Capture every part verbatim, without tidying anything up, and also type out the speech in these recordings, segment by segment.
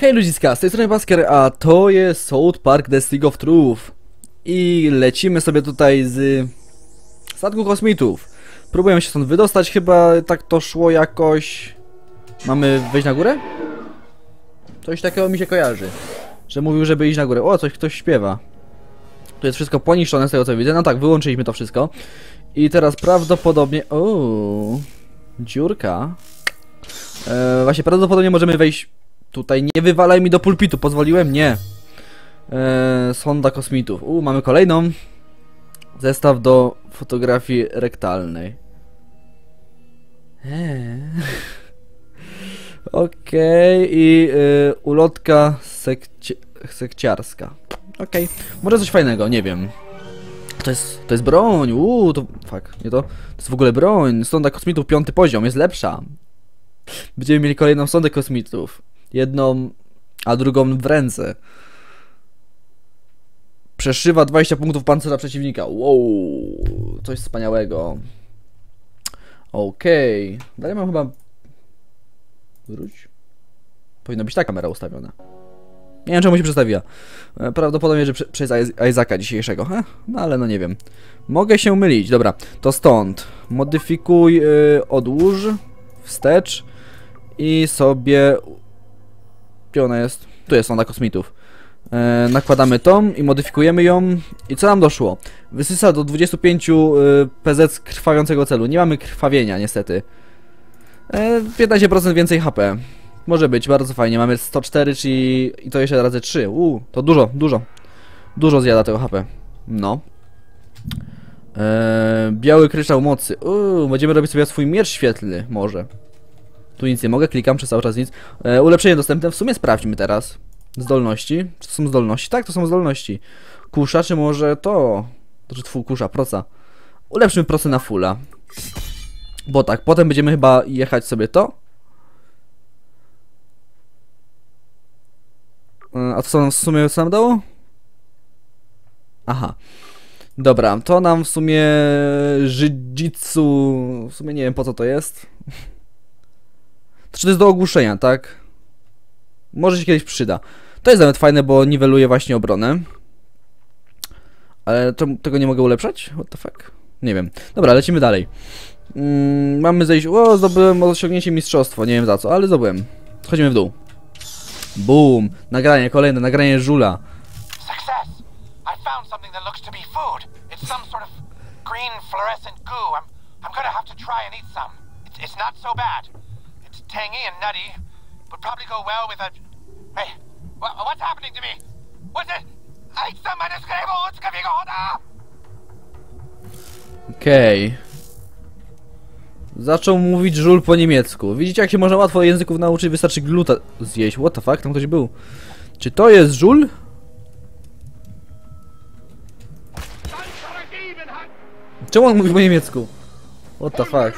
Hej ludziska, z tej strony Basker, a to jest South Park The Stick of Truth. I lecimy sobie tutaj z statku kosmitów. Próbujemy się stąd wydostać, chyba tak to szło jakoś. Mamy wejść na górę? Coś takiego mi się kojarzy, że mówił, żeby iść na górę. O, coś ktoś śpiewa. Tu jest wszystko poniszczone z tego co widzę. No tak, wyłączyliśmy to wszystko. I teraz prawdopodobnie... O, dziurka. E, właśnie prawdopodobnie możemy wejść tutaj. Nie wywalaj mi do pulpitu, pozwoliłem? Nie. E, sonda kosmitów. U, mamy kolejną. Zestaw do fotografii rektalnej. Eee. Okej, okay. I y, ulotka sekci sekciarska. Okej, okay. Może coś fajnego, nie wiem. To jest, to jest broń, uuu, to... Fuck, nie to? To jest w ogóle broń. Sonda kosmitów piąty poziom, jest lepsza. Będziemy mieli kolejną sondę kosmitów. Jedną, a drugą w ręce. Przeszywa dwadzieścia punktów pancerza przeciwnika. Wow, coś wspaniałego. Okej, okay. Dalej mam chyba... Wróć. Powinna być ta kamera ustawiona. Nie wiem czemu się przestawiła. Prawdopodobnie, że prze przez Isaaca dzisiejszego. Heh? No ale no nie wiem. Mogę się mylić. Dobra, to stąd. Modyfikuj, yy, odłóż, wstecz i sobie... Gdzie ona jest? Tu jest sonda kosmitów. Yy, nakładamy tą i modyfikujemy ją. I co nam doszło? Wysysa do dwudziestu pięciu yy, P Z krwawiącego celu. Nie mamy krwawienia niestety. Yy, piętnaście procent więcej H P. Może być, bardzo fajnie. Mamy sto cztery, czyli... I to jeszcze razy trzy. Uuu, to dużo, dużo. Dużo zjada tego H P. No. Eee, biały kryształ mocy. Uuu, będziemy robić sobie swój miecz świetlny. Może. Tu nic nie mogę, klikam przez cały czas nic. Eee, ulepszenie dostępne. W sumie sprawdźmy teraz. Zdolności. Czy to są zdolności? Tak, to są zdolności. Kusza, czy może to? To czy twój kusza, proca. Ulepszymy procę na fulla. Bo tak, potem będziemy chyba jechać sobie to. A to co nam w sumie co nam dało? Aha. Dobra, to nam w sumie Jujitsu... W sumie nie wiem po co to jest. To czy to jest do ogłuszenia, tak? Może się kiedyś przyda. To jest nawet fajne, bo niweluje właśnie obronę. Ale czemu tego nie mogę ulepszać? What the fuck? Nie wiem. Dobra, lecimy dalej. Mm, mamy zejść... O, zdobyłem osiągnięcie mistrzostwo. Nie wiem za co, ale zdobyłem. Schodzimy w dół. Boom! Nagranie, kolejne, nagranie żula. Success! I found something that looks to be food. It's some sort of green fluorescent goo. I'm I'm gonna have to try and eat some. It's, it's not so bad. It's tangy and nutty. Would probably go well with a... Hey, wha what's happening to me? What's it? Ej, sama nie skrywa, łódzka wygoda! Okej. Okay. Zaczął mówić żul po niemiecku. Widzicie, jak się można łatwo języków nauczyć, wystarczy gluta zjeść. What the fuck? Tam ktoś był. Czy to jest żul? Czemu on mówi po niemiecku? What the fuck?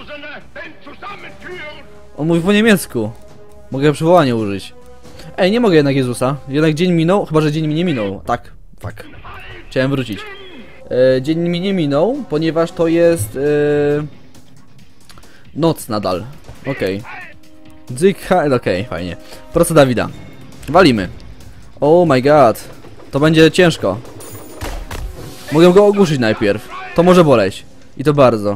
On mówi po niemiecku. Mogę przywołanie użyć. Ej, nie mogę jednak Jezusa. Jednak dzień minął, chyba że dzień mi nie minął. Tak, fuck. Chciałem wrócić. E, dzień mi nie minął, ponieważ to jest... E... Noc nadal. Okej. Okay. Dzykha. Okej, okay, fajnie. Prosto Dawida. Walimy. Oh my god. To będzie ciężko. Mogę go ogłuszyć najpierw. To może boleć. I to bardzo.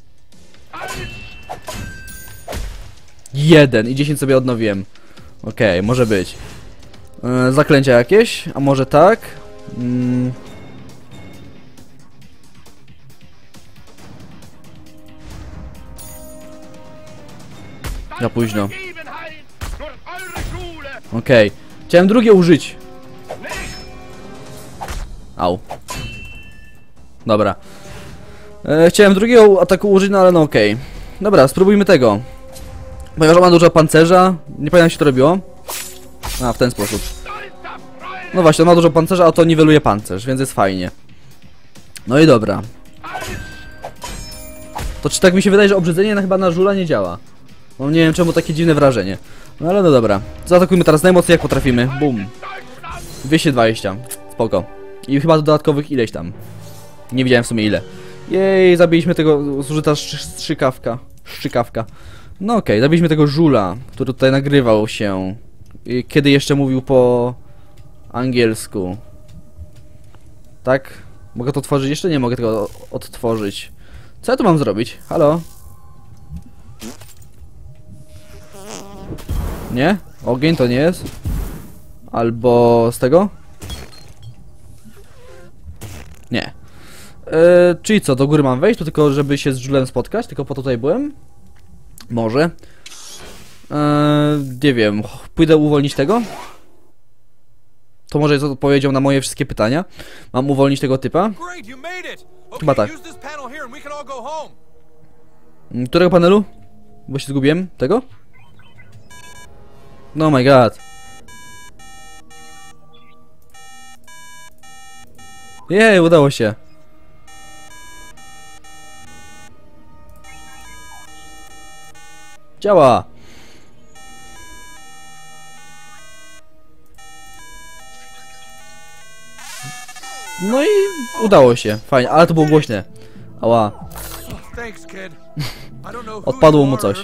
Jeden. I dziesięć sobie odnowiłem. Okej, okay, może być. Yy, zaklęcia jakieś? A może tak? Mm. Za późno. Okej. Okay. Chciałem drugie użyć. Au. Dobra. E, chciałem drugiego ataku użyć, no ale no okej. Okay. Dobra, spróbujmy tego. Ponieważ ma dużo pancerza. Nie pamiętam jak się to robiło. A, w ten sposób. No właśnie, on ma dużo pancerza, a to niweluje pancerz, więc jest fajnie. No i dobra. To czy tak mi się wydaje, że obrzydzenie na, chyba na żula nie działa. No nie wiem czemu takie dziwne wrażenie. No ale no dobra. Zaatakujmy teraz najmocniej jak potrafimy. Bum. dwieście dwadzieścia. Spoko. I chyba do dodatkowych ileś tam. Nie widziałem w sumie ile. Jej, zabiliśmy tego zużyta strzykawka. Szczykawka. No okej, okay, zabiliśmy tego żula, który tutaj nagrywał się. I kiedy jeszcze mówił po angielsku. Tak? Mogę to otworzyć? Jeszcze nie mogę tego odtworzyć. Co ja tu mam zrobić? Halo? Nie? Ogień to nie jest? Albo z tego? Nie. Eee, czyli co, do góry mam wejść? To tylko żeby się z Julem spotkać? Tylko po to tutaj byłem? Może. Eee, nie wiem. Pójdę uwolnić tego? To może jest odpowiedzią na moje wszystkie pytania. Mam uwolnić tego typa? Chyba tak. Którego panelu? Bo się zgubiłem. Tego? No my god. Jej, udało się. Działa. No i udało się. Fajnie, ale to było głośne. Ała. Odpadło mu coś.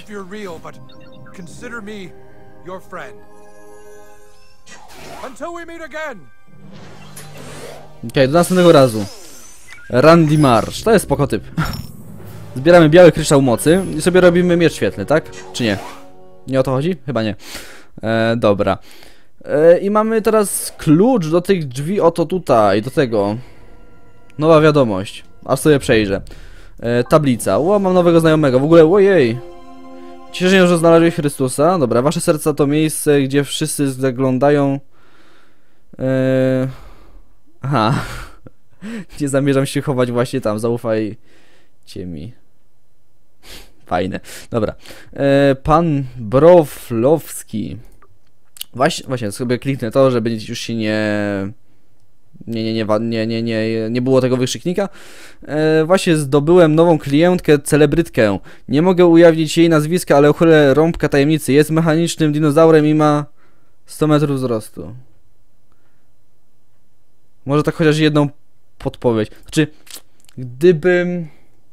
Okej, okay, do następnego razu. Randy Marsh, to jest spoko typ. Zbieramy biały kryształ mocy i sobie robimy miecz świetlny, tak? Czy nie? Nie o to chodzi? Chyba nie. E, dobra. E, I mamy teraz klucz do tych drzwi, oto tutaj, do tego. Nowa wiadomość. Aż sobie przejrzę. E, tablica. Ło, mam nowego znajomego. W ogóle, ojej. Cieszę się, że znalazłeś Chrystusa. Dobra, wasze serca to miejsce, gdzie wszyscy zaglądają. E... Aha. Nie zamierzam się chować właśnie tam. Zaufajcie mi. Fajne. Dobra. E, pan Broflowski. Właśnie, właśnie sobie kliknę to, żeby już się nie... Nie, nie, nie, nie, nie, nie, nie było tego wykrzyknika. E, właśnie zdobyłem nową klientkę, celebrytkę. Nie mogę ujawnić jej nazwiska, ale uchylę rąbka tajemnicy. Jest mechanicznym dinozaurem i ma sto metrów wzrostu. Może tak chociaż jedną podpowiedź. Znaczy, gdybym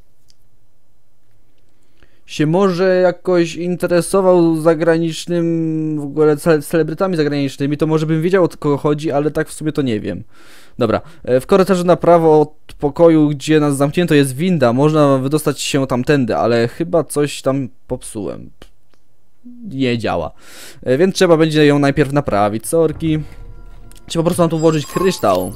się może jakoś interesował zagranicznym, w ogóle celebrytami zagranicznymi, to może bym wiedział, o kogo chodzi, ale tak w sumie to nie wiem. Dobra, w korytarzu na prawo od pokoju, gdzie nas zamknięto, jest winda, można wydostać się tamtędy, ale chyba coś tam popsułem. Nie działa. Więc trzeba będzie ją najpierw naprawić, sorki. Trzeba po prostu na to włożyć kryształ.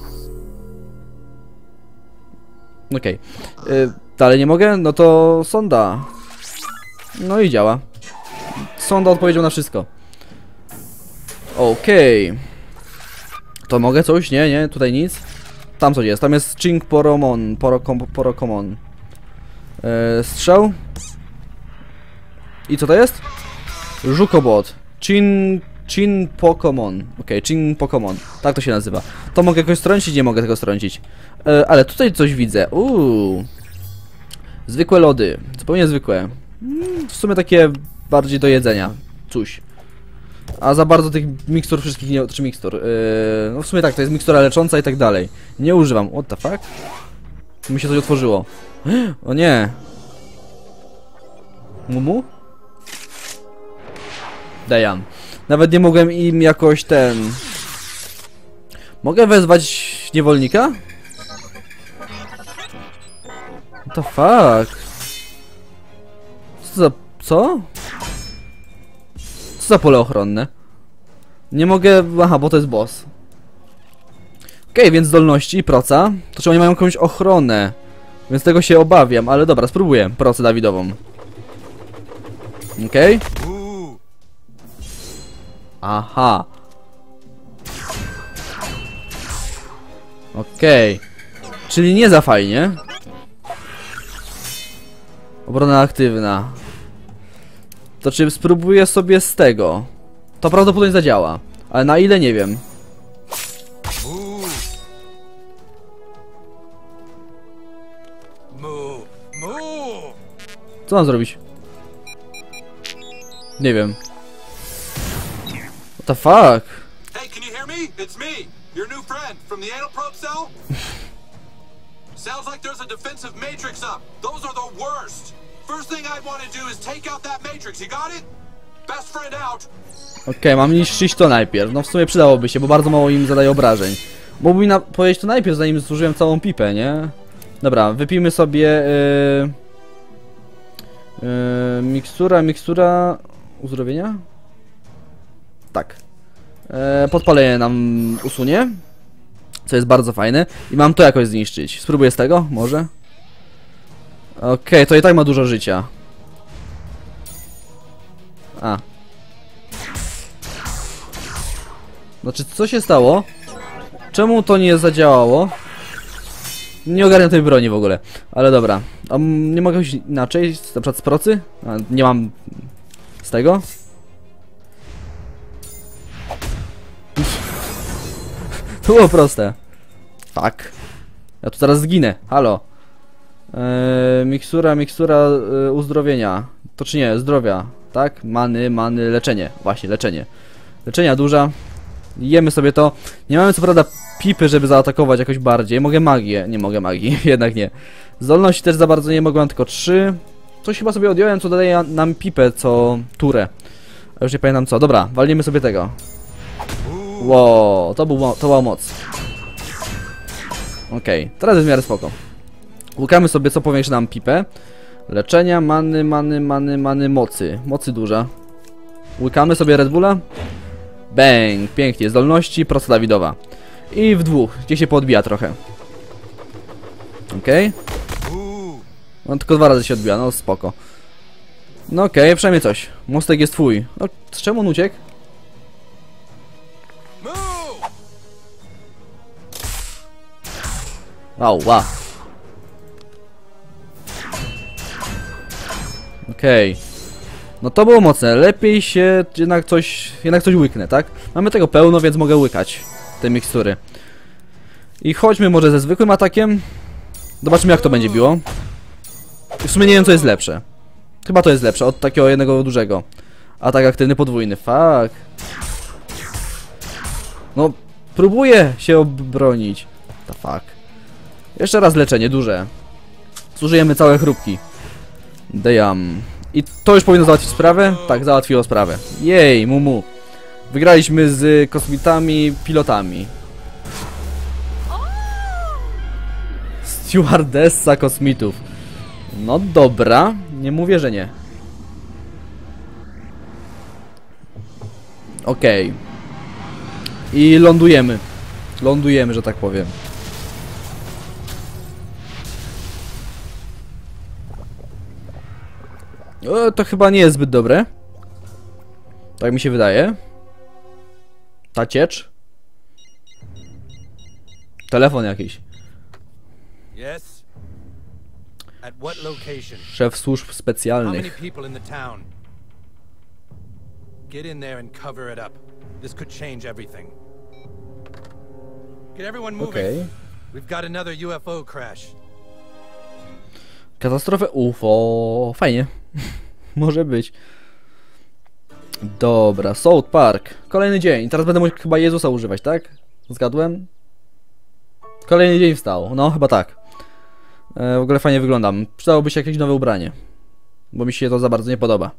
Okej. Okay. Dalej nie mogę? No to sonda. No i działa. Sonda odpowiedział na wszystko. Okej. Okay. To mogę coś? Nie, nie, tutaj nic. Tam coś jest, tam jest Ching Poromon. Porokom, Porokomon. Eee, strzał. I co to jest? Żukobot. Chin... Chin Pokomon. Okej, okay, Chin Pokomon. Tak to się nazywa. To mogę jakoś strącić? Nie mogę tego strącić. E, ale tutaj coś widzę. Uuu. Zwykłe lody. Zupełnie zwykłe. Mm, w sumie takie bardziej do jedzenia. Coś. A za bardzo tych mikstur wszystkich nie... Czy mikstur? Yy, no w sumie tak, to jest mikstura lecząca i tak dalej. Nie używam. What the fuck? Mi się coś otworzyło. O nie. Mumu? Damn. Nawet nie mogłem im jakoś ten... Mogę wezwać niewolnika? What the fuck? Co za... Co? Co za pole ochronne? Nie mogę... Aha, bo to jest boss. Okej, okay, więc zdolności, proca. To czy oni mają jakąś ochronę? Więc tego się obawiam, ale dobra, spróbuję procę Dawidową. Okej. Okay. Aha. Okej. Okay. Czyli nie za fajnie. Obrona aktywna. To czy spróbuję sobie z tego? To prawdopodobnie zadziała. Ale na ile nie wiem. Co mam zrobić? Nie wiem. What the fuck? Hey, can you hear me? It's me, your new friend from the anal probe cell. Sounds like there's a defensive matrix up. Those are the worst. First thing I'd want to do is take out that matrix. You got it? Best friend out. Okej, okay, mam niszczyć to najpierw. No w sumie przydałoby się, bo bardzo mało im zadaje obrażeń. Mógłbym mi na powiedzieć to najpierw, zanim zużyłem całą pipę, nie? Dobra, wypijmy sobie... Yy... Yy, mikstura, mikstura... Uzdrowienia? Tak. Yy, podpalenie nam usunie. Co jest bardzo fajne. I mam to jakoś zniszczyć. Spróbuję z tego, może? Okej, okay, to i tak ma dużo życia. A. Znaczy, co się stało? Czemu to nie zadziałało? Nie ogarniam tej broni w ogóle. Ale dobra. A nie mogę już inaczej? Na przykład z procy? A, nie mam... z tego? To było proste. Tak. Ja tu zaraz zginę. Halo. Eee, mikstura, mikstura e, uzdrowienia. To czy nie? Zdrowia. Tak? Many, many, leczenie. Właśnie, leczenie. Leczenia duża. Jemy sobie to. Nie mamy co prawda pipy, żeby zaatakować jakoś bardziej. Mogę magię. Nie mogę magii. Jednak nie. Zdolności też za bardzo nie mogę. Mam tylko trzy. Coś chyba sobie odjąłem, co daje nam pipę co turę. A już nie pamiętam co. Dobra, walnijmy sobie tego. Wow, to, był, to była moc. Okej, okay, teraz jest w miarę spoko. Łukamy sobie, co powiększy nam pipę. Leczenia, many, many, many, many, mocy. Mocy duża. Łykamy sobie Red Bulla. Bang, pięknie. Zdolności, prosta Dawidowa. I w dwóch, gdzie się poodbija trochę. Okej. Okay. No tylko dwa razy się odbija, no spoko. No okej, okay, przynajmniej coś. Mostek jest twój. No, z czemu on uciekł? Wow, wow. Okej. Okay. No to było mocne. Lepiej się jednak coś, jednak coś łyknę, tak? Mamy tego pełno, więc mogę łykać te mikstury. I chodźmy może ze zwykłym atakiem. Zobaczmy, jak to będzie biło. W sumie nie wiem, co jest lepsze. Chyba to jest lepsze od takiego jednego dużego. Atak aktywny podwójny. Fuck. No, próbuję się obronić. The fuck. Jeszcze raz leczenie, duże. Zużyjemy całe chrupki. Damn. I to już powinno załatwić sprawę? Tak, załatwiło sprawę. Jej, mumu. Wygraliśmy z kosmitami, pilotami. Stewardessa kosmitów. No dobra, nie mówię, że nie. Okej. Okay. I lądujemy. Lądujemy, że tak powiem. O, to chyba nie jest zbyt dobre. Tak mi się wydaje. Ta ciecz. Telefon jakiś. Yes. At what location? Szef służb specjalnych. How many people in the town? Get in there and cover it up. This could change everything. Get everyone moving. Okay. We've got another U F O crash. Katastrofę U F O. Fajnie. Może być. Dobra, South Park. Kolejny dzień. Teraz będę mógł chyba Jezusa używać, tak? Zgadłem? Kolejny dzień wstał. No, chyba tak. E, w ogóle fajnie wyglądam. Przydałoby się jakieś nowe ubranie. Bo mi się to za bardzo nie podoba.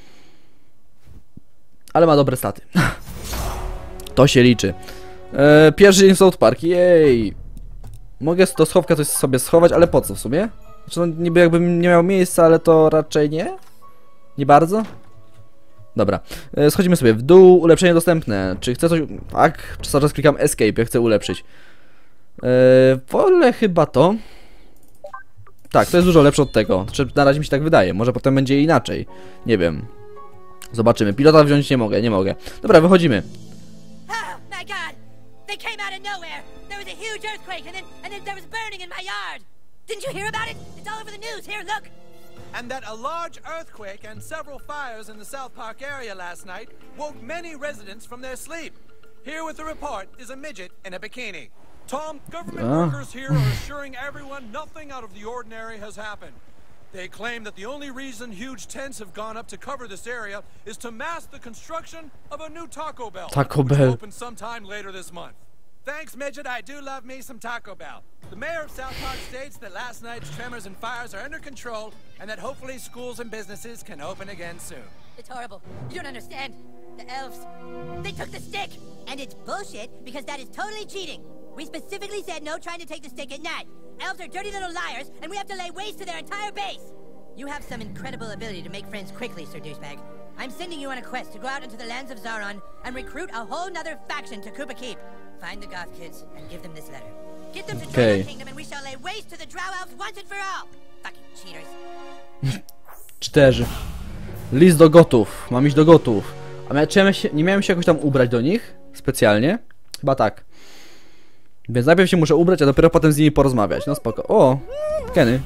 Ale ma dobre staty. To się liczy. E, pierwszy dzień w South Park. Jej. Mogę do schowka coś sobie schować, ale po co w sumie? Znaczy, no, niby jakbym nie miał miejsca, ale to raczej nie? Nie bardzo? Dobra. E, schodzimy sobie w dół. Ulepszenie dostępne. Czy chcę coś... Tak. Cały czas klikam Escape, jak chcę ulepszyć. E, wolę chyba to. Tak, to jest dużo lepsze od tego. Znaczy, na razie mi się tak wydaje. Może potem będzie inaczej. Nie wiem. Zobaczymy. Pilota wziąć nie mogę, nie mogę. Dobra, wychodzimy. Oh my god! They came out of nowhere! There was a huge earthquake and then and then there was burning in my yard! Didn't you hear about it? It's all over the news. Here, look! And that a large earthquake and several fires in the South Park area last night woke many residents from their sleep. Here with the report is a midget in a bikini. Tom, government Ah. workers here are assuring everyone nothing out of the ordinary has happened. They claim that the only reason huge tents have gone up to cover this area is to mask the construction of a new Taco Bell, Taco which will Bell. open sometime later this month. Thanks, midget. I do love me some Taco Bell. The mayor of South Park states that last night's tremors and fires are under control and that hopefully schools and businesses can open again soon. It's horrible. You don't understand. The elves, they took the stick! And it's bullshit, because that is totally cheating. We specifically said no trying to take the stick at night. Elves are dirty little liars, and we have to lay waste to their entire base. You have some incredible ability to make friends quickly, Sir Douchebag. I'm sending you on a quest to go out into the lands of Zaron and recruit a whole nother faction to Koopa Keep. Find the goth kids and give them this letter. Get them to join Okay. our kingdom and we shall lay waste to the Drow Elves once and for all. Fucking cheaters. Cztery. List do gotów. Mam iść do gotów. A mia czy ja się, nie miałem się jakoś tam ubrać do nich? Specjalnie? Chyba tak. Więc najpierw się muszę ubrać, a dopiero potem z nimi porozmawiać. No spoko. O! Kenny.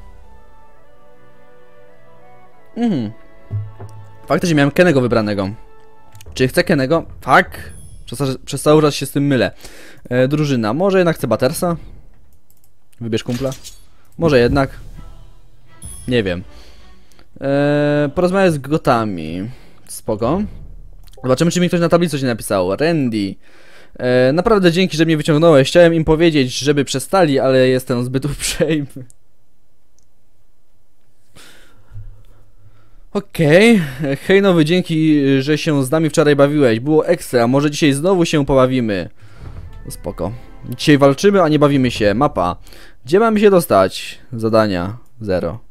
Mhm. Faktycznie miałem Kennego wybranego. Czy chcę Kennego? Tak. Przez, przez cały czas się z tym mylę. E, drużyna. Może jednak chcę Buttersa? Wybierz kumpla. Może jednak. Nie wiem. E, porozmawiać z gotami. Spoko. Zobaczymy, czy mi ktoś na tablicy coś nie napisał. Randy. E, naprawdę dzięki, że mnie wyciągnąłeś. Chciałem im powiedzieć, żeby przestali, ale jestem zbyt uprzejmy. Okej. Okay. Hej nowy, dzięki, że się z nami wczoraj bawiłeś. Było ekstra. Może dzisiaj znowu się pobawimy. Spoko. Dzisiaj walczymy, a nie bawimy się. Mapa. Gdzie mamy się dostać? Zadania. Zero.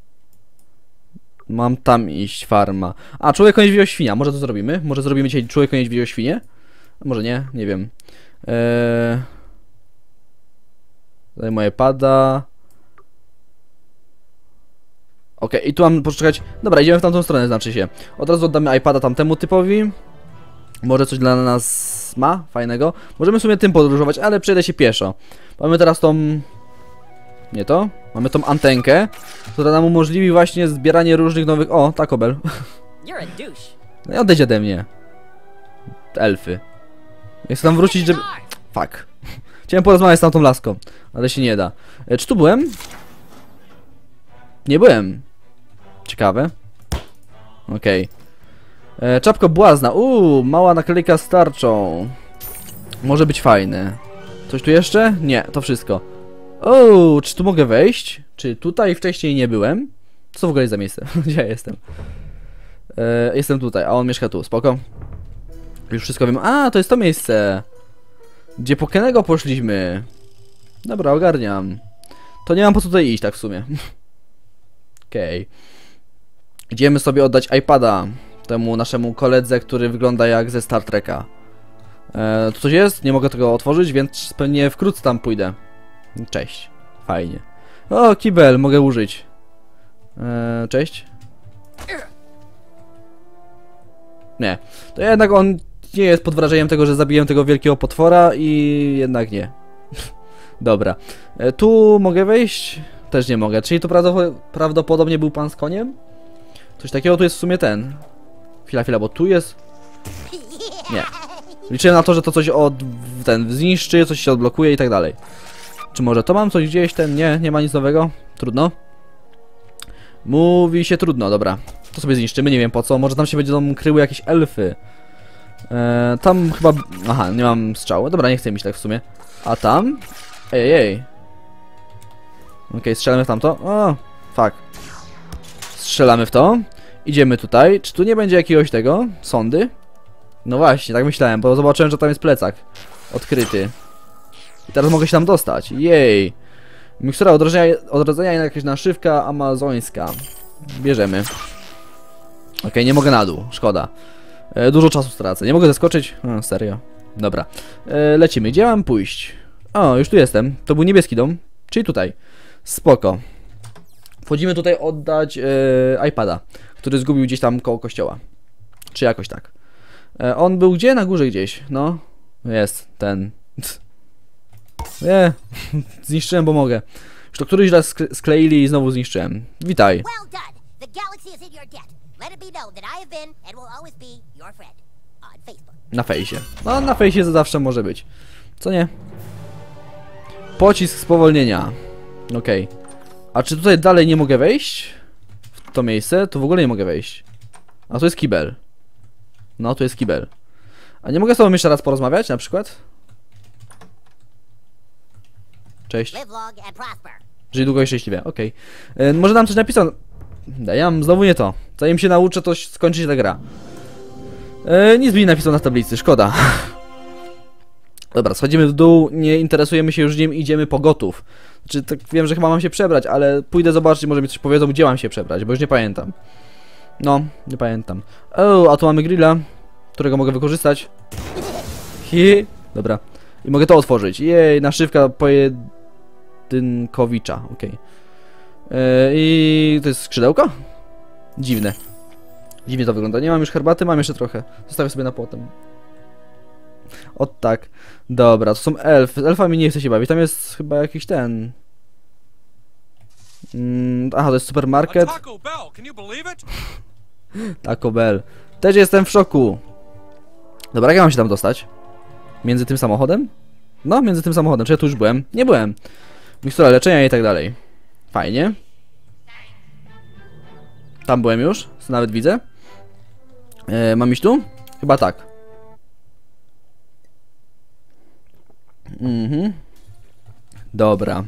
Mam tam iść, farma. A, człowiek konieś widział świnia. Może to zrobimy? Może zrobimy dzisiaj człowiek konieś widział świnie? Może nie, nie wiem. Eee... Tutaj moje pada. Okej, okay, i tu mam poczekać. Dobra, idziemy w tamtą stronę, znaczy się. Od razu oddamy iPada tamtemu typowi. Może coś dla nas ma fajnego. Możemy w sumie tym podróżować, ale przejdę się pieszo. Mamy teraz tą... Nie to? Mamy tą antenkę, która nam umożliwi właśnie zbieranie różnych nowych... O, Taco Bell. No i odejdź ode mnie. Elfy. Ja chcę tam wrócić, żeby... Fuck. Chciałem porozmawiać z tamtą laską, ale się nie da. E, czy tu byłem? Nie byłem. Ciekawe. Okej. Okay. Czapko błazna. Uuu, mała naklejka z tarczą. Może być fajne. Coś tu jeszcze? Nie, to wszystko. O, czy tu mogę wejść? Czy tutaj wcześniej nie byłem? Co w ogóle jest za miejsce? Gdzie ja jestem? E, jestem tutaj, a on mieszka tu, spoko. Już wszystko wiem. A, to jest to miejsce, gdzie po Kennego poszliśmy. Dobra, ogarniam. To nie mam po co tutaj iść, tak w sumie. Okej. Okay. Idziemy sobie oddać iPada temu naszemu koledze, który wygląda jak ze Star Treka. E, tu coś jest? Nie mogę tego otworzyć, więc pewnie wkrótce tam pójdę. Cześć. Fajnie. O, kibel, mogę użyć. E, cześć. Nie. To jednak on nie jest pod wrażeniem tego, że zabiłem tego wielkiego potwora i jednak nie. Dobra. E, tu mogę wejść? Też nie mogę. Czyli to prawdopodobnie był pan z koniem? Coś takiego tu jest w sumie ten. Chwila, chwila, bo tu jest... Nie. Liczyłem na to, że to coś od... ten zniszczy, coś się odblokuje i tak dalej. Czy może to mam coś gdzieś? Ten... Nie, nie ma nic nowego. Trudno. Mówi się trudno, dobra. To sobie zniszczymy, nie wiem po co. Może tam się będą kryły jakieś elfy. Eee, tam chyba... Aha, nie mam strzału. Dobra, nie chcę mieć tak w sumie. A tam? Ej, ej. Okej, okay, strzelamy w tamto. O, fuck. Strzelamy w to. Idziemy tutaj. Czy tu nie będzie jakiegoś tego? Sondy? No właśnie, tak myślałem, bo zobaczyłem, że tam jest plecak odkryty. I teraz mogę się tam dostać. Jej. Mikstura odrodzenia, odrodzenia i jakaś naszywka amazońska. Bierzemy. Okej, okay, nie mogę na dół. Szkoda. E, dużo czasu stracę. Nie mogę zeskoczyć? O, serio. Dobra. E, lecimy. Gdzie mam pójść? O, już tu jestem. To był niebieski dom. Czyli tutaj. Spoko. Wchodzimy tutaj oddać e, iPada, który zgubił gdzieś tam koło kościoła. Czy jakoś tak. E, on był gdzie? Na górze gdzieś. No. Jest. Ten. Nie. Zniszczyłem, bo mogę. Już to któryś raz skleili i znowu zniszczyłem. Witaj. Na fejsie. No, na fejsie to zawsze może być. Co nie? Pocisk spowolnienia. Okej. Okay. A czy tutaj dalej nie mogę wejść? W to miejsce? Tu w ogóle nie mogę wejść. A tu jest kibel. No, tu jest kibel. A nie mogę z tobą jeszcze raz porozmawiać, na przykład? Cześć. Żyj długo i szczęśliwie, okej. Okay. Może nam coś napisał. Ja mam znowu nie to. Zanim się nauczę, to skończy się ta gra. E, nic mi nie napisał na tablicy, szkoda. Dobra, schodzimy w dół, nie interesujemy się już nim, idziemy po gotów. Znaczy, tak wiem, że chyba mam się przebrać, ale pójdę zobaczyć, może mi coś powiedzą, gdzie mam się przebrać, bo już nie pamiętam. No, nie pamiętam. O, a tu mamy grilla, którego mogę wykorzystać. Hi. Dobra. I mogę to otworzyć. Jej, naszywka pojedynkowicza, okej. Okay. I to jest skrzydełko? Dziwne. Dziwnie to wygląda. Nie mam już herbaty, mam jeszcze trochę. Zostawię sobie na potem. O tak. Dobra, to są elfy. Z elfami nie chcę się bawić. Tam jest chyba jakiś ten... Mm, aha, to jest supermarket. Taco Bell, can you believe it? Taco Bell. Też jestem w szoku. Dobra, jak ja mam się tam dostać? Między tym samochodem? No, między tym samochodem. Czy ja tu już byłem? Nie byłem. Mikstura leczenia i tak dalej. Fajnie. Tam byłem już, nawet widzę. E, mam iść tu? Chyba tak. Mhm. Dobra.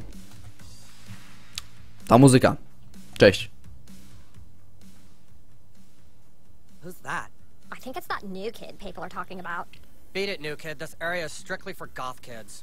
Ta muzyka. Cześć. Who's that? I think it's that new kid people are talking about. Beat it, new kid. This area is strictly for goth kids.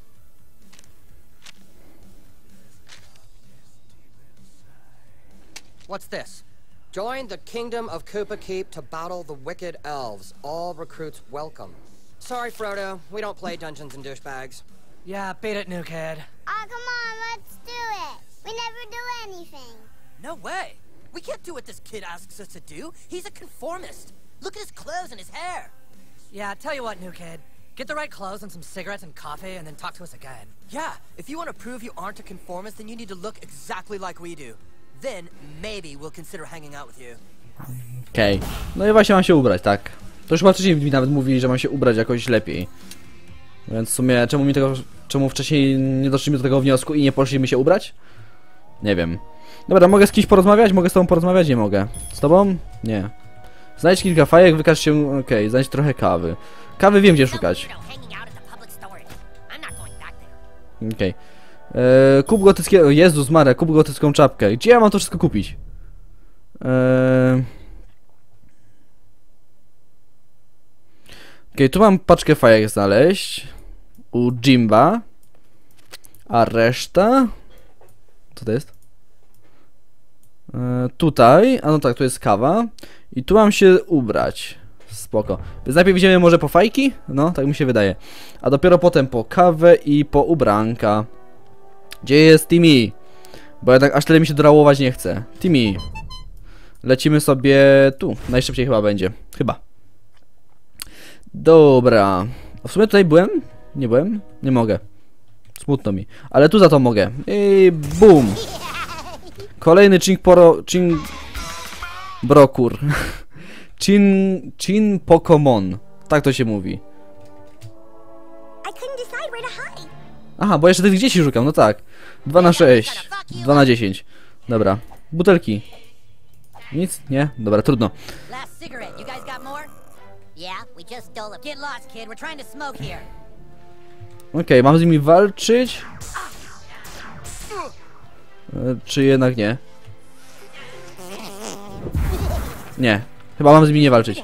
What's this? Join the Kingdom of Koopa Keep to battle the wicked elves. All recruits welcome. Sorry, Frodo. We don't play Dungeons and Douchebags. Yeah, beat it, new kid. Oh, come on, let's do it. We never do anything. No way. We can't do what this kid asks us to do. He's a conformist. Look at his clothes and his hair. Yeah, tell you what, new kid. Get the right clothes and some cigarettes and coffee, and then talk to us again. Yeah, if you want to prove you aren't a conformist, then you need to look exactly like we do. Then maybe we'll consider hanging out with you. Okej. Okay. No i właśnie mam się ubrać, tak. To już chyba wcześniej mi nawet mówili, że mam się ubrać jakoś lepiej. Więc w sumie, czemu mi tego, czemu wcześniej nie doszliśmy do tego wniosku i nie poszliśmy się ubrać? Nie wiem. Dobra, mogę z kimś porozmawiać? Mogę z tobą porozmawiać? Nie mogę. Z tobą? Nie. Znajdź kilka fajek, wykaż się... Okej, okay, znajdź trochę kawy. Kawy wiem, gdzie szukać. Okej. Okay. Eee, kup gotyckiego... Jezus Maria, kup gotycką czapkę. Gdzie ja mam to wszystko kupić? Eee... Okej, okay, tu mam paczkę fajek znaleźć. U Jimba. A reszta... Co to jest? Eee, tutaj... A no tak, tu jest kawa. I tu mam się ubrać. Spoko. Więc najpierw idziemy może po fajki? No, tak mi się wydaje. A dopiero potem po kawę i po ubranka. Gdzie jest Timmy? Bo ja tak aż tyle mi się dorałować nie chce. Timmy. Lecimy sobie tu. Najszybciej chyba będzie. Chyba. Dobra. W sumie tutaj byłem? Nie byłem? Nie mogę. Smutno mi. Ale tu za to mogę. I bum. Kolejny ching poro... Ching... Brokur. Chin... Chin Pokémon. Tak to się mówi. Aha, bo jeszcze tych dzieci szukam, no tak. dwa na sześć. dwa na dziesięć. Dobra. Butelki. Nic? Nie? Dobra, trudno. Okej, okay, mam z nimi walczyć? E, czy jednak nie? Nie. Chyba mam z nimi nie walczyć.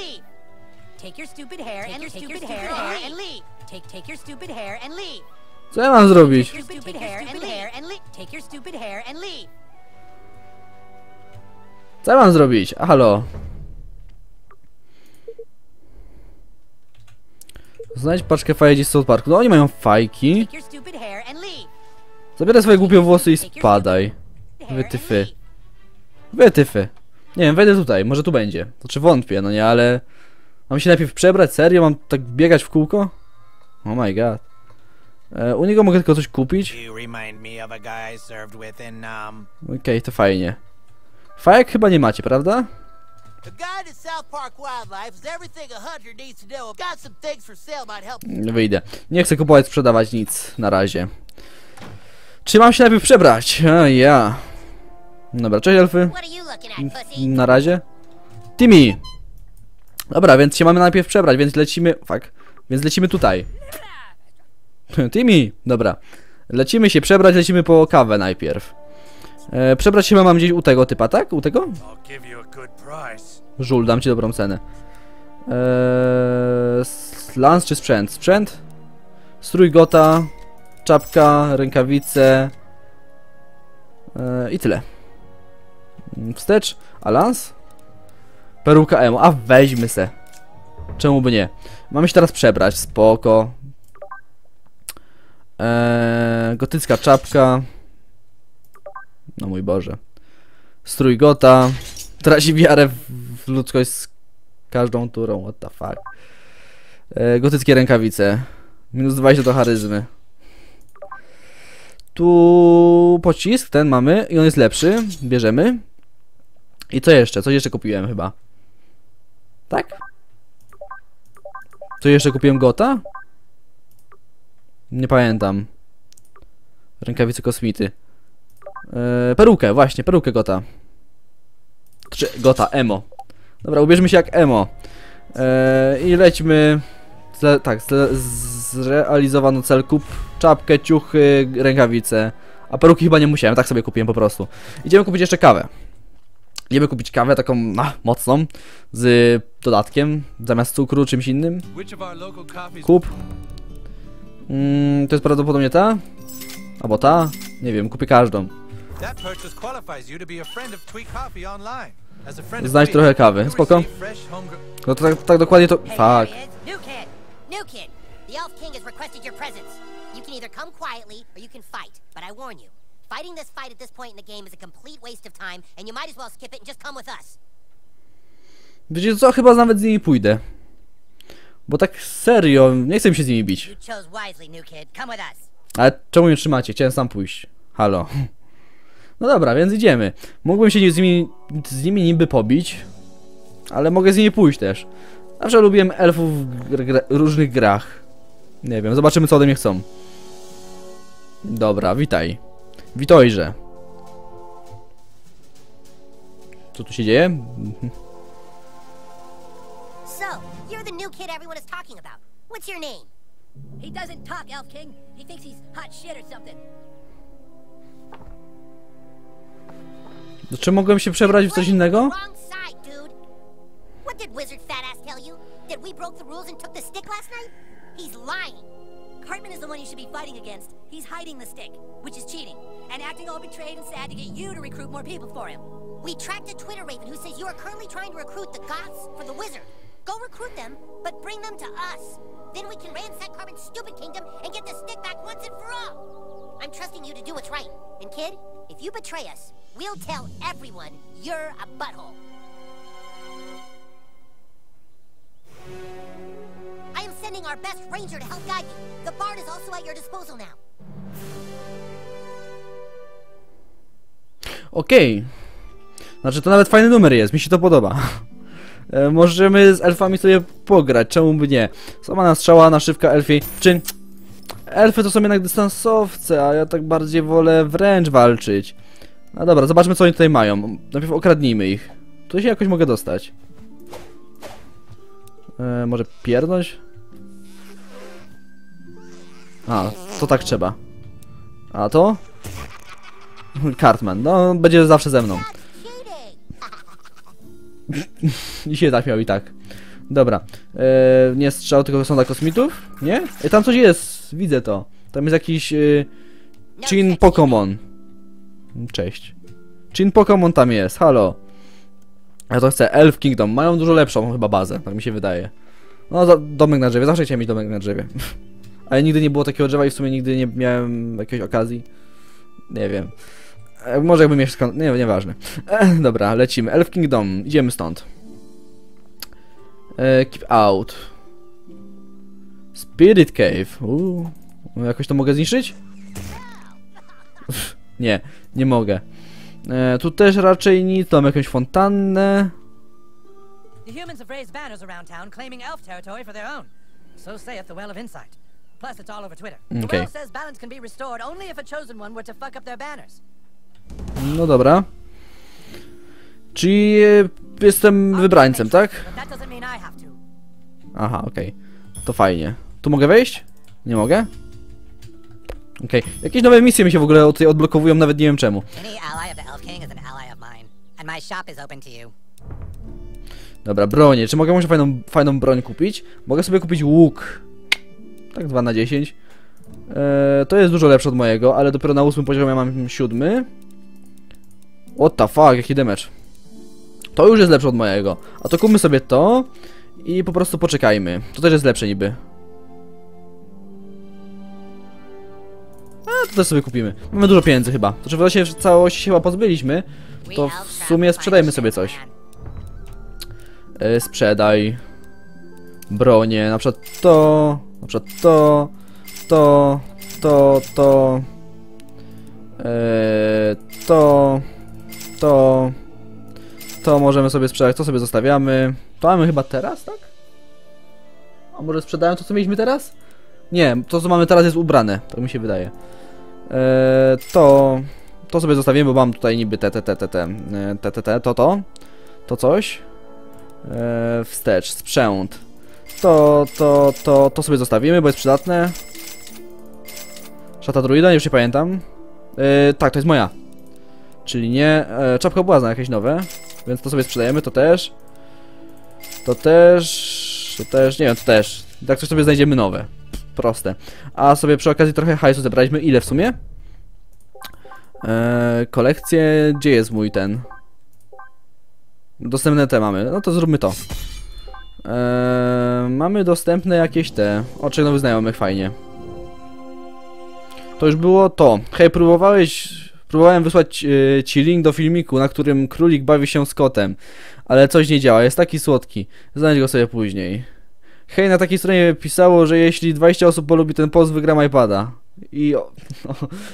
Co ja mam zrobić? Co ja mam zrobić? A halo. Znajdź paczkę fajek z South Parku. No oni mają fajki. Zabieraj swoje głupie włosy i spadaj. Wytyfy. Wytyfy. Nie wiem, wejdę tutaj, może tu będzie. To czy wątpię, no nie, ale... Mam się najpierw przebrać? Serio? Mam tak biegać w kółko? Oh my god. E, u niego mogę tylko coś kupić. Okej, okay, to fajnie. Fajek chyba nie macie, prawda? Wyjdę. Nie chcę kupować, sprzedawać nic na razie. Czy mam się najpierw przebrać? A, ja. Dobra, cześć elfy. Na razie. Timmy. Dobra, więc się mamy najpierw przebrać, więc lecimy... Fuck. Więc lecimy tutaj. Timmy. Dobra. Lecimy się przebrać, lecimy po kawę najpierw. E, przebrać się mam gdzieś u tego typa, tak? U tego? Żul, dam ci dobrą cenę. Eee, lans czy sprzęt? Sprzęt? Strój Gota, czapka, rękawice eee, i tyle. Wstecz, a lans? Peruka emo, a weźmy se. Czemu by nie? Mamy się teraz przebrać, spoko. Eee, gotycka czapka. No mój Boże. Strój Gota. Traci wiarę w, w ludzkość z każdą turą, what the fuck. Eee, gotyckie rękawice. Minus dwadzieścia do charyzmy. Tu pocisk, ten mamy i on jest lepszy. Bierzemy. I co jeszcze? Co jeszcze kupiłem chyba? Tak? Co jeszcze kupiłem? Gota? Nie pamiętam. Rękawice kosmity. Eee, perukę, właśnie, perukę Gota. Czy Gota, emo. Dobra, ubierzmy się jak emo. Eee, I lećmy. Zle, tak, zle, zrealizowano cel. Kup czapkę, ciuchy, rękawice. A peruki chyba nie musiałem, tak sobie kupiłem po prostu. Idziemy kupić jeszcze kawę. Idziemy kupić kawę taką a, mocną. Z dodatkiem. Zamiast cukru, czymś innym. Kup. Mm, to jest prawdopodobnie ta? Albo ta? Nie wiem, kupię każdą. Znajdź trochę kawy, spoko. No to tak, tak dokładnie to... Fuck. The Elf King has requested your presence. You can either come quietly or you can fight, but I warn you, fighting this fight at this point in the game is a complete waste of time, and you might as well skip it and just come with us. Wiecie co? Chyba nawet z nimi pójdę. Bo tak serio, nie chcę mi się z nimi bić. You chose wisely, new kid. Come with us. Ale czemu mnie trzymacie? Chciałem sam pójść. Halo. No dobra, więc idziemy. Mógłbym się z nimi, z nimi niby pobić, ale mogę z nimi pójść też. Zawsze lubiłem elfów w gr różnych grach. Nie wiem, zobaczymy co ode mnie chcą. Dobra, witaj. Witojże. Co tu się dzieje? So, you're the new kid everyone is talking about. What's your name? He doesn't talk, Elf King. He thinks he's hot shit or something. Czy mogłem się przebrać w coś innego? Wrong side, dude. What did Wizard Fat Ass tell you? That we broke the rules and took the stick last night? He's lying. Cartman is the one you should be fighting against. He's hiding the stick, which is cheating, and acting all betrayed and sad to get you to recruit more people for him. We tracked a Twitter raven who says you are currently trying to recruit the Goths for the Wizard. Go recruit them, but bring them to us. Then we can ransack Cartman's stupid kingdom and get the stick back once and for all. I'm trusting you to do what's right. And kid, if you betray us, we'll tell everyone you're a butthole. I am sending our best ranger to help guide you. The bard is also at your disposal now. Okej. Okay. Znaczy to nawet fajny numer jest, mi się to podoba. E, możemy z elfami sobie pograć, czemu by nie? Sama strzała, naszywka elfi. Czy elfy to są jednak dystansowce, a ja tak bardziej wolę wręcz walczyć. No dobra, zobaczmy co oni tutaj mają. Najpierw okradnijmy ich. Tu się jakoś mogę dostać. E, może pierdnąć? A, to tak trzeba. A to? Cartman, no będzie zawsze ze mną. Dzisiaj tak miał i tak. Dobra. E, nie strzał, tylko sonda kosmitów? Nie? E, tam coś jest, widzę to. Tam jest jakiś... E, Chin Pokémon. Cześć. Chin Pokémon tam jest, halo. Ja to chcę, Elf Kingdom. Mają dużo lepszą chyba bazę, tak mi się wydaje. No, za, domek na drzewie, zawsze chciałem mieć domek na drzewie. Ale nigdy nie było takiego drzewa i w sumie nigdy nie miałem jakiejś okazji. Nie wiem. E, może jakbym miał skąd... Nie, nieważne. E, dobra, lecimy. Elf Kingdom, idziemy stąd. E, keep out. Spirit Cave. Uuu. Jakoś to mogę zniszczyć? Nie, nie mogę. E, tu też raczej nic, tam jakąś fontannę. The humans have raised banners around town claiming elf territory for their own. So saith the Well of Insight. Plus it's all over Twitter. The Okay. Well says balance can be restored only if a chosen one were to fuck up their banners. No dobra. Czyli e, jestem wybrańcem, tak? But that doesn't mean I have to. Aha, okej. Okay. To fajnie. Tu mogę wejść? Nie mogę? Okej. Okay. Jakieś nowe misje mi się w ogóle tutaj odblokowują, nawet nie wiem czemu. Any ally of the Elf King is an ally of mine, and my shop is open to you. Dobra, bronie. Czy mogę może fajną, fajną broń kupić? Mogę sobie kupić łuk. Tak, dwa na dziesięć. Eee, to jest dużo lepsze od mojego, ale dopiero na ósmym poziomie mam siódmy. What the fuck, jaki damage. To już jest lepsze od mojego. A to kupmy sobie to i po prostu poczekajmy. To też jest lepsze niby. A, to też sobie kupimy. Mamy dużo pieniędzy chyba. To czy właśnie w całości się chyba pozbyliśmy, to w sumie sprzedajmy sobie coś. Yy, sprzedaj. Bronie, na przykład to, na przykład to, to, to, to, yy, to, to, to możemy sobie sprzedać, to sobie zostawiamy. To mamy chyba teraz, tak? A może sprzedają to, co mieliśmy teraz? Nie, to, co mamy teraz, jest ubrane, tak mi się wydaje. Yy, to, to sobie zostawimy, bo mam tutaj niby te, te, te, te, te, te, te, te, to, to, to coś. Yy, wstecz, sprzęt. To, to, to, to sobie zostawimy, bo jest przydatne. Szata druida, już nie pamiętam. Yy, tak, to jest moja. Czyli nie. Yy, czapka błazna, jakieś nowe. Więc to sobie sprzedajemy, to też. To też. To też, nie wiem, to też. Tak coś sobie znajdziemy nowe. Proste. A sobie przy okazji trochę hajsu zebraliśmy. Ile w sumie? Yy, kolekcję. Gdzie jest mój ten? Dostępne te mamy. No to zróbmy to. Eee, mamy dostępne jakieś te. Oczek nowych znajomych, fajnie. To już było to. Hej, próbowałeś. Próbowałem wysłać e, ci link do filmiku, na którym królik bawi się z kotem. Ale coś nie działa, jest taki słodki. Znajdź go sobie później. Hej, na takiej stronie pisało, że jeśli dwadzieścia osób polubi ten post, wygram iPada. I, o, no.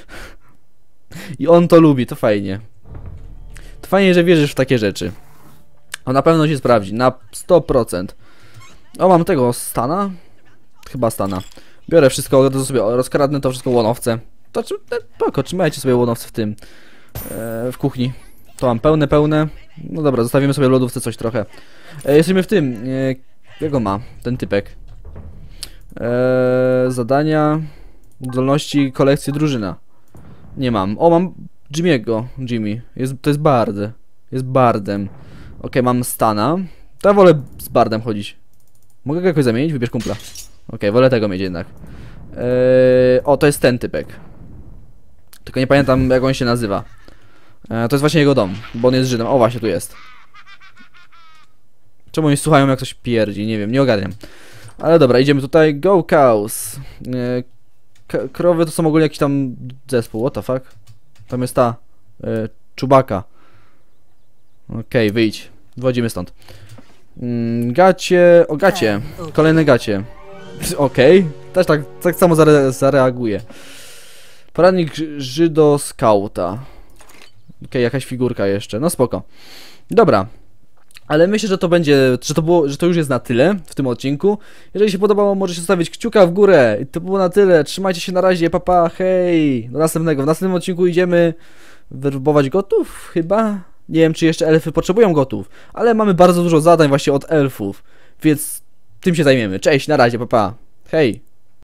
I on to lubi, to fajnie. To fajnie, że wierzysz w takie rzeczy. O, na pewno się sprawdzi, na sto procent. O, mam tego Stana? Chyba Stana. Biorę wszystko, to sobie rozkradnę to wszystko łonowce. To czy, spoko, trzymajcie sobie łonowce w tym, e, w kuchni. To mam pełne, pełne. No dobra, zostawimy sobie w lodówce coś trochę. E, jesteśmy w tym, e, jak on ma, ten typek. E, zadania, zdolności, kolekcje, drużyna. Nie mam. O, mam Jimmy'ego, Jimmy. Jest, to jest bard. Jest bardem. Ok, mam Stana. To ja wolę z bardem chodzić. Mogę go jakoś zamienić? Wybierz kumpla. Ok, wolę tego mieć jednak. Eee, o, to jest ten typek. Tylko nie pamiętam, jak on się nazywa. Eee, to jest właśnie jego dom, bo on jest Żydem. O, właśnie, tu jest. Czemu oni słuchają, jak coś pierdzi? Nie wiem, nie ogarniam. Ale dobra, idziemy tutaj. Go cows. Eee, krowy to są ogólnie jakiś tam zespół. What the fuck? Tam jest ta eee, Czubaka. Okej, okay, wyjdź. Wychodzimy stąd. Mm, gacie. O, gacie. Kolejne gacie. Okej. Okay. Też tak, tak samo zare zareaguje. Poradnik Żydo-skauta. Okej, okay, jakaś figurka jeszcze. No spoko. Dobra. Ale myślę, że to będzie, że to było, że to już jest na tyle w tym odcinku. Jeżeli się podobało, możecie zostawić kciuka w górę. I to było na tyle. Trzymajcie się na razie. Papa, pa, hej. Do następnego. W następnym odcinku idziemy werbować gotów, chyba. Nie wiem, czy jeszcze elfy potrzebują gotów, ale mamy bardzo dużo zadań właśnie od elfów, więc tym się zajmiemy. Cześć, na razie, papa. Pa. Hej.